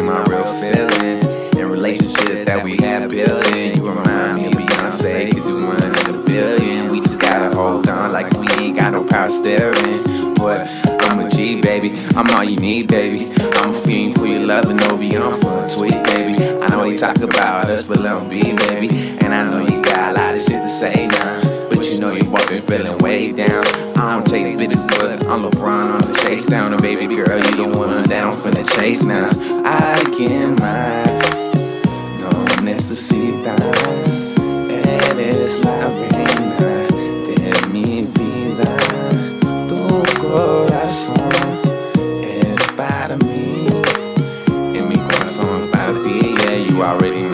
expressing my real feelings and relationship that we have building. You remind me of Beyonce, cause you one in a billion. We just gotta hold on like we ain't got no power steering. But I'm a G, baby, I'm all you need, baby. I'm a fiend for your love and no beyond for a tweet, baby. I know they talk about us, but let them be, baby. And I know you got a lot of shit to say now, but you know you both been feeling way down. I don't take bitches, but I'm LeBron on the chase down. And baby girl, you the one that I'm finna chase now. Alguien más no necesitas. Eres la reina de mi vida. Tu corazón es para mí, and mi corazón es para ti. Yeah, you already know.